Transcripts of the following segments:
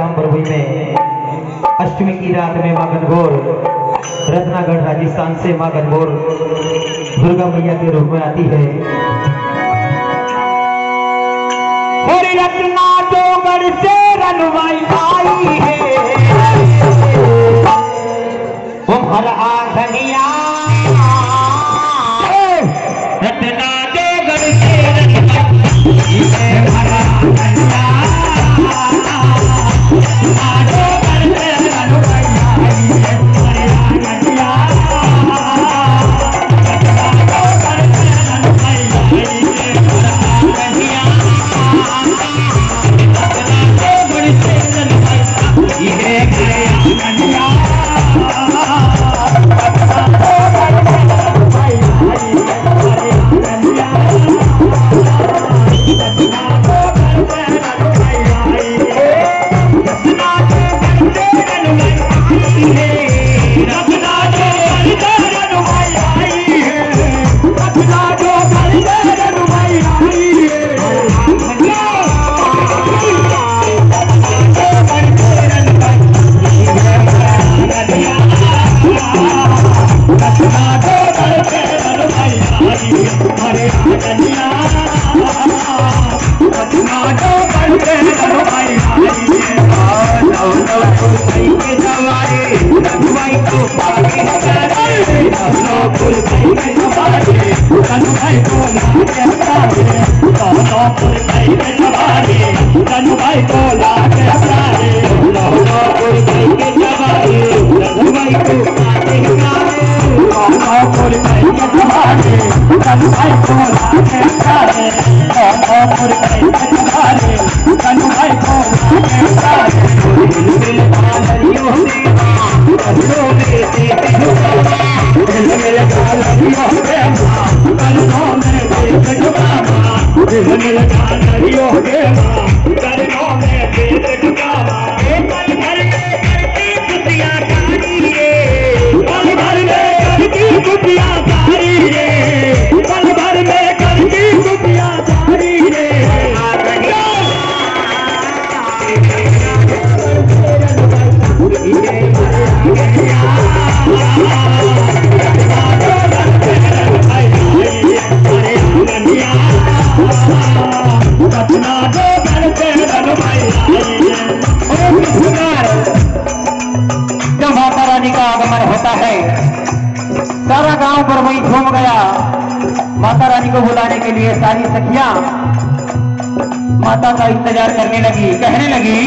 गांव बरहुई में अष्टमी की रात में मां गणगौर रत्नागढ़ राजस्थान से मां गणगौर दुर्गा मैया के रूप में आती है। रत्नागढ़ से रनवाई आई है वो हर आंगनिया रत्नागढ़ से रनवाई हर आंगनिया सारा गांव पर वही घूम गया। माता रानी को बुलाने के लिए सारी सखियां माता का इंतजार करने लगी, कहने लगी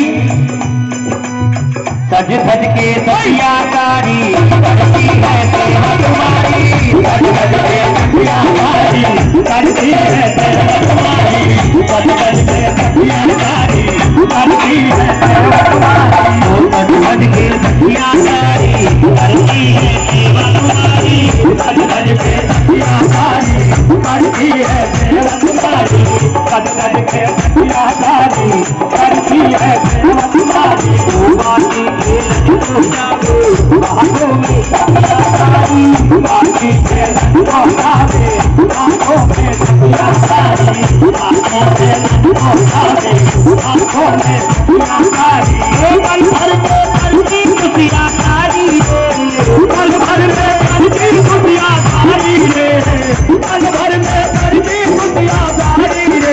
सज सज के सखिया कारी करती है सेवा तुम्हारी, सज सज के सखिया कारी करती है सेवा तुम्हारी, सज सज के सखिया कारी करती है सेवा तुम्हारी, सज सज के सखिया कारी करती है सेवा तुम्हारी, सज सज के सखिया कारी करती है सेवा तुम्हारी, सज सज के सखिया कारी करती है सेवा तुम्हारी, बाकी बाहों में सखिया कारी, बाकी आंखों में सखिया कारी, आंखों में सखिया कारी, पल भर में करती खुशियां कारी रे, पल भर में करती खुशियां कारी रे, पल भर में करती खुशियां कारी रे।